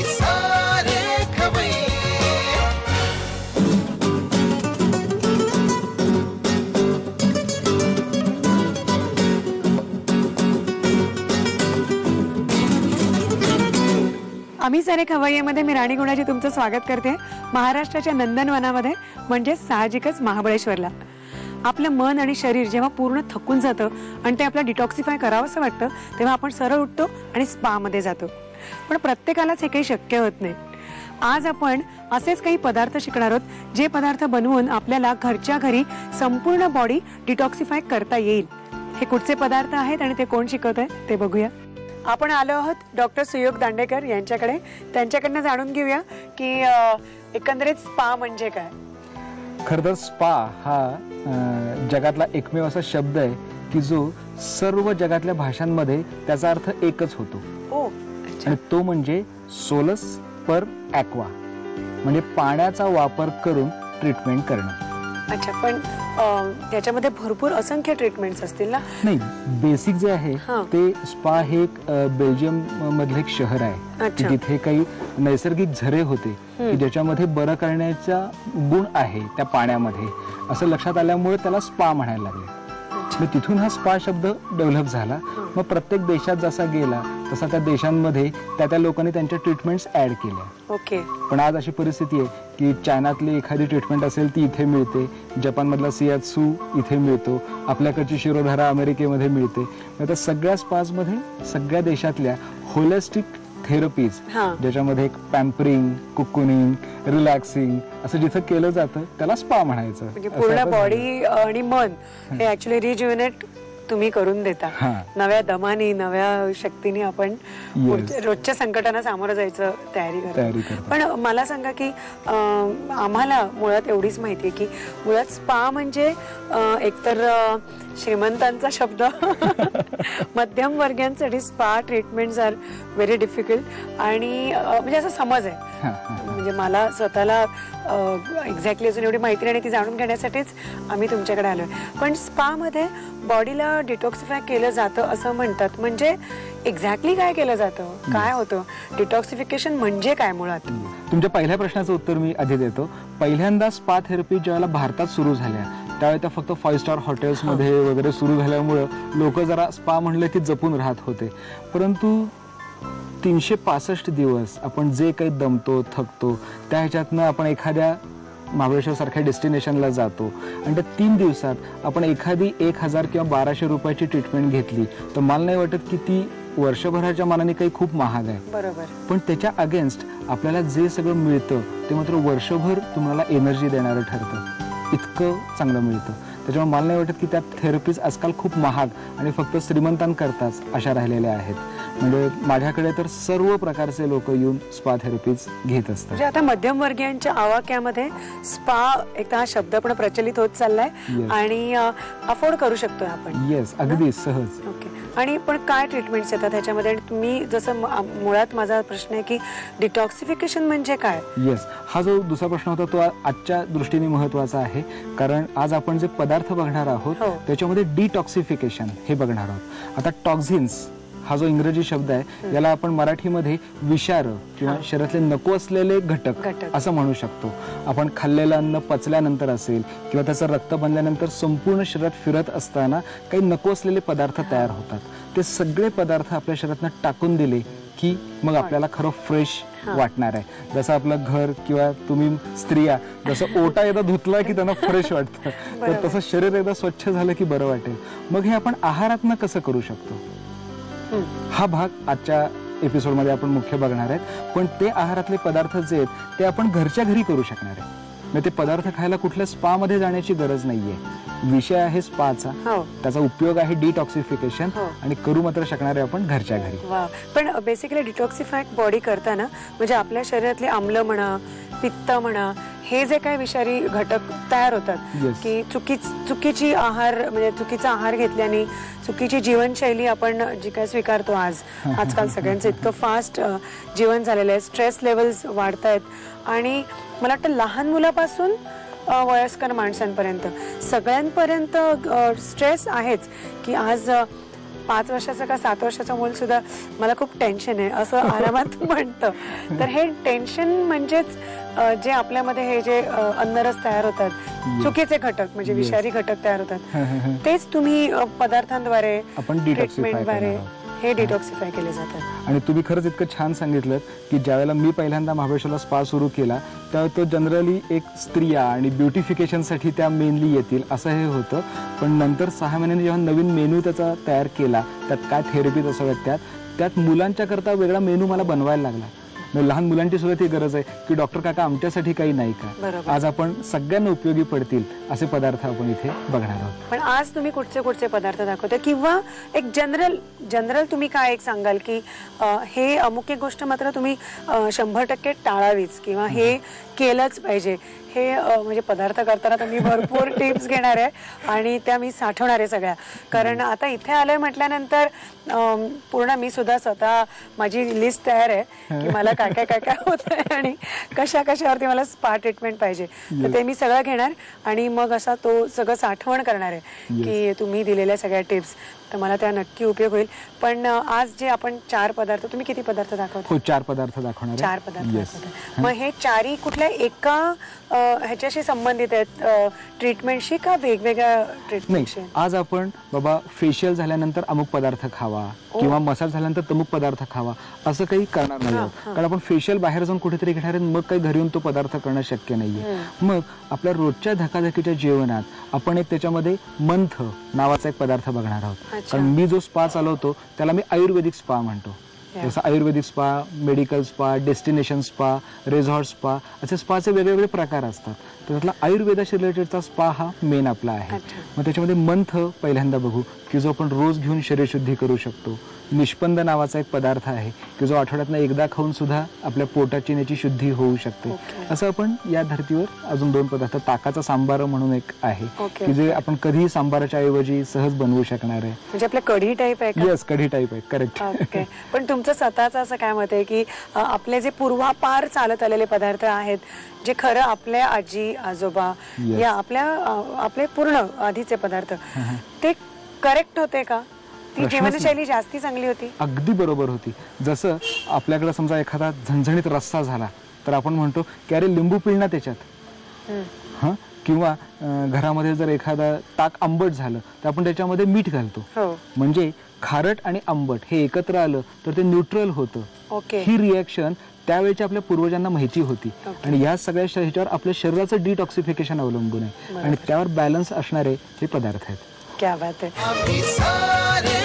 सारे खवय्ये. आम्ही सारे खवय्येमध्ये मी राणी गुणाजी तुमचं स्वागत करते. महाराष्ट्राच्या नंदनवनामध्ये म्हणजे साहजिकच महाबळेश्वरला. आपलं मन आणि शरीर जेव्हा पूर्ण थकून जातं आणि ते आपल्याला डिटॉक्सिफाय करावं असं वाटतं तेव्हा आपण सरळ उठतो आणि स्पामध्ये जातो. पण प्रत्येकालाच हे काही शक्य होत नाही. आज आपण असेच काही पदार्थ शिकणार आहोत जे पदार्थ बनवून आपल्याला घरच्या घरी संपूर्ण बॉडी डिटॉक्सिफाय करता येईल. हे कुठचे पदार्थ आहेत आणि ते कोण शिकवत आहे ते बघूया. आपण आलो आहोत डॉक्टर सुयोग दांडेकर यांच्याकडे. त्यांच्याकडनं जाणून घेऊया की एकंदरीत स्पा म्हणजे काय. खरं तर स्पा हा जगातला एकमेव असा शब्द आहे की जो सर्व जगातल्या भाषांमध्ये त्याचा अर्थ एकच होतो. आणि तो म्हणजे सोलस पर ॲक्वा, म्हणजे पाण्याचा वापर करून ट्रीटमेंट करणं. अच्छा, पण त्याच्यामध्ये भरपूर असंख्य ट्रीटमेंट्स असतील ना. नाही, बेसिक जे आहे ते स्पा हे एक बेल्जियम मधलं एक शहर आहे की जिथे काही नैसर्गिक झरे होते की ज्याच्यामध्ये बरं करण्याचा गुण आहे त्या पाण्यामध्ये, असं लक्षात आल्यामुळे त्याला स्पा म्हणायला लागले. मग तिथून हा स्पा शब्द डेव्हलप झाला. मग प्रत्येक देशात जसा गेला तसा त्या देशांमध्ये त्या लोकांनी त्यांच्या ट्रीटमेंट्स ऍड केल्या. ओके. पण आज अशी परिस्थिती आहे की चायनातली एखादी ट्रीटमेंट असेल ती इथे मिळते, जपानमधला सियात्सू इथे मिळतो, आपल्याकडची शिरोधारा अमेरिकेमध्ये मिळते. आता सगळ्या स्पाजमध्ये सगळ्या देशातल्या होलिस्टिक थेरपीज ज्याच्यामध्ये पॅम्परिंग, कुकुनिंग, रिलॅक्सिंग असं जिथं केलं जातं त्याला स्पा म्हणायचं. म्हणजे पूर्ण बॉडी आणि मन हे ऍक्च्युअली रिज्युनेट तुम्ही करून देता. नव्या दमाने, नव्या शक्तीने आपण रोजच्या संकटांना सामोरं जायचं तयारी करतो. पण मला सांगा की आम्हाला मुळात एवढीच माहिती आहे की मुळात स्पा म्हणजे एकतर श्रीमंतांचा शब्द मध्यम वर्गीयांसाठी spa treatments are very difficult आणि म्हणजे असा समज आहे. म्हणजे मला स्वतःला एक्झॅक्टली अजून एवढी माहिती नाही, ती जाणून घेण्यासाठीच आम्ही तुमच्याकडे आलोय. पण स्पा मध्ये बॉडीला डिटॉक्सिफाय केलं जातं असं म्हणतात. म्हणजे एक्झॅक्टली काय केलं जातं, काय होतं डिटॉक्सिफिकेशन म्हणजे काय मुळात. तुमच्या पहिल्या प्रश्नाचं उत्तर मी आधी देतो. पहिल्यांदा स्पा थेरपी ज्यावेळेला भारतात सुरू झाल्या त्यावेळी त्या फक्त 5 स्टार हॉटेल्समध्ये वगैरे सुरू झाल्यामुळं लोक जरा स्पा म्हणलं की जपून राहत होते. परंतु 365 दिवस आपण जे काही दमतो, थकतो, त्या ह्याच्यातनं आपण एखाद्या महाबळेश्वर सारख्या डेस्टिनेशनला जातो आणि त्या 3 दिवसात आपण एखादी 1000 किंवा 1200 रुपयाची ट्रीटमेंट घेतली तर मला नाही वाटत की ती वर्षभराच्या मानाने काही खूप महाग आहे. बरोबर. पण त्याच्या अगेन्स्ट आपल्याला जे सगळं मिळतं ते मात्र वर्षभर तुम्हाला एनर्जी देणारं ठरतं. इतकं चांगलं मिळतं. त्याच्यामुळे मला नाही वाटत की त्या थेरपीज आजकाल खूप महाग आणि फक्त श्रीमंतांकरताच अशा राहिलेल्या आहेत. म्हणजे माझ्याकडे तर सर्व प्रकारचे लोक येऊन स्पा थेरपीज घेत असतात. म्हणजे आता मध्यमवर्गीयांच्या आवाक्यामध्ये स्पा एक हा शब्द पण प्रचलित होत चाललाय आणि अफोर्ड करू शकतो आपण. येस, अगदी सहज. ओके. आणि पण काय ट्रीटमेंट्स येतात ह्याच्यामध्ये. आणि तुम्ही जसं मुळात माझा प्रश्न आहे की डिटॉक्सिफिकेशन म्हणजे काय. येस, हा जो दुसरा प्रश्न होता तो आजच्या दृष्टीने महत्वाचा आहे. कारण आज आपण जे पदार्थ बघणार आहोत त्याच्यामध्ये डिटॉक्सिफिकेशन हे बघणार आहोत. आता टॉक्झिन्स हा जो इंग्रजी शब्द आहे याला आपण मराठीमध्ये विषार किंवा शरीरातले नको असलेले घटक असं म्हणू शकतो. आपण खाल्लेलं अन्न पचल्यानंतर असेल किंवा त्याचं रक्त बनल्यानंतर संपूर्ण शरीरात फिरत असताना काही नको असलेले पदार्थ तयार होतात. ते सगळे पदार्थ आपल्या शरीरातनं टाकून दिले की मग आपल्याला खरं फ्रेश वाटणार आहे. जसं आपलं घर किंवा तुम्ही स्त्रिया जसं ओटा एकदा धुतला की त्यांना फ्रेश वाटतं, तर तसं शरीर एकदा स्वच्छ झालं की बरं वाटेल. मग हे आपण आहारातनं कसं करू शकतो हा भाग आजच्या एपिसोडमध्ये आपण मुख्य बघणार आहेत. पण ते आहारातले पदार्थ जे आहेत ते आपण घरच्या घरी करू शकणार आहे. म्हणजे ते पदार्थ खायला कुठल्या स्पा मध्ये जाण्याची गरज नाहीये. विषय आहे स्पाचा, त्याचा उपयोग आहे डिटॉक्सिफिकेशन आणि करू मात्र शकणारे आपण घरच्या घरी. पण बेसिकली डिटॉक्सिफाय बॉडी करताना म्हणजे आपल्या शरीरातले आम्ल म्हणा, पित्त म्हणा, हे जे काही विषारी घटक तयार होतात की चुकीची आहार म्हणजे चुकीचा आहार घेतल्याने, चुकीची जीवनशैली आपण जी काय स्वीकारतो आजकाल सगळ्यांचं इतकं फास्ट जीवन झालेलं आहे, स्ट्रेस लेवल्स वाढतायत आणि मला वाटतं लहान मुलापासून वयस्कर माणसांपर्यंत सगळ्यांपर्यंत स्ट्रेस आहेच की आज 5 वर्षाचं का 7 वर्षाचं मूल सुद्धा मला खूप टेन्शन आहे असं आरामात म्हणतं. तर हे टेन्शन म्हणजेच जे आपल्यामध्ये हे जे अन्नरस तयार होतात, चुकीचे घटक म्हणजे विषारी घटक तयार होतात, तेच तुम्ही पदार्थांद्वारे, ट्रीटमेंटद्वारे हे डिटॉक्सिफाय केले जातात. आणि तुम्ही खरंच इतकं छान सांगितलं की ज्यावेळेला मी पहिल्यांदा महाबळेश्वरला स्पा सुरू केला तेव्हा तो जनरली एक स्त्रिया आणि ब्युटिफिकेशनसाठी त्या मेनली येतील असं हे होतं. पण नंतर 6 महिन्यांनी जेव्हा नवीन मेनू त्याचा तयार केला, त्यात काय थेरपीज असाव्यात, त्यात मुलांच्या करता वेगळा मेनू मला बनवायला लागला. लहान मुलांची सुद्धा ती गरज आहे की डॉक्टर काका आमच्यासाठी काही नाही का. आज आपण सगळ्यांना उपयोगी पडतील असे पदार्थ आपण इथे बघणार आहोत. पण आज तुम्ही कुठचे पदार्थ दाखवते किंवा एक जनरल तुम्ही काय एक सांगाल की हे अमुक एक गोष्ट मात्र तुम्ही 100% टाळावीच किंवा हे केलंच पाहिजे, हे म्हणजे पदार्थ करताना तर मी भरपूर टिप्स घेणार आहे आणि त्या मी साठवणार आहे सगळ्या. कारण आता इथे आलोय म्हटल्यानंतर पूर्ण मी सुद्धा स्वतः माझी लिस्ट तयार आहे की मला काय काय होत आहे आणि कशावरती मला स्पा ट्रीटमेंट पाहिजे. तर ते मी सगळं घेणार आणि मग असा तो सगळं साठवण करणार आहे की तुम्ही दिलेल्या सगळ्या टिप्स, तर मला त्या नक्की उपयोग होईल. पण आज जे आपण 4 पदार्थ, तुम्ही किती पदार्थ दाखवता? हो, 4 पदार्थ दाखवणार. 4 पदार्थ दाखवता. मग हे 4ही कुठल्या एका ह्याच्याशी संबंधित आहेत ट्रीटमेंटशी का वेगवेगळ्या ट्रीटमेंटशी? आज आपण बाबा फेशियल झाल्यानंतर अमुक पदार्थ खावा किंवा मसाज झाल्यानंतर तमुक पदार्थ खावा असं काही करणार नाही आहोत. कारण आपण फेशियल बाहेर जाऊन कुठेतरी घेणार मग काही घरी येऊन तो पदार्थ करणं शक्य नाहीये. मग आपल्या रोजच्या धकाधकीच्या जेवणात आपण एक त्याच्यामध्ये मंथ नावाचा एक पदार्थ बघणार आहोत. कारण मी जो स्पा चालवतो त्याला मी आयुर्वेदिक स्पा म्हणतो. जसं ayurvedic spa, medical spa, destination spa, resort spa असे स्पाचे वेगवेगळे प्रकार असतात. तर त्यातला आयुर्वेदाशी रिलेटेडचा स्पा हा मेन आपला आहे. मग त्याच्यामध्ये मंथ पहिल्यांदा बघू की जो आपण रोज घेऊन शरीरशुद्धी करू शकतो. निष्पंद नावाचा एक पदार्थ आहे की जो आठवड्यातनं एकदा खाऊन सुद्धा आपल्या पोटाची याची शुद्धी होऊ शकते. असं आपण या धर्तीवर अजून 2 पदार्थ, ताकाचा सांबार म्हणून एक आहे की जे आपण कधीही सांबाराच्या ऐवजी सहज बनवू शकणार आहे. म्हणजे आपल्या कढी टाईप आहे. येस, कढी टाईप आहे. करेक्ट. पण तुमचं स्वतःचं असं काय मत आहे की आपले जे पूर्वापार चालत आलेले पदार्थ आहेत, जे खरं आपल्या आजी आजोबा या आपले पूर्ण आधीचे पदार्थ, ते करेक्ट होते का? ती जीवनशैली जास्ती चांगली होती? अगदी बरोबर होती. जसं आपल्याकडे समजा एखादा झणझणीत रस्सा झाला तर आपण म्हणतो की अरे लिंबू पिळ ना त्याच्यात. किंवा घरामध्ये जर एखादा ताक आंबट झालं तर आपण त्याच्यामध्ये मीठ घालतो. म्हणजे खारट आणि आंबट हे एकत्र आलं तर ते न्यूट्रल होतं. ही रिॲक्शन त्यावेळेच्या आपल्या पूर्वजांना माहिती होती. आणि या सगळ्या ह्याच्यावर आपल्या शरीराचं डिटॉक्सिफिकेशन अवलंबून आहे आणि त्यावर बॅलन्स असणारे हे पदार्थ आहेत. क्या बात है.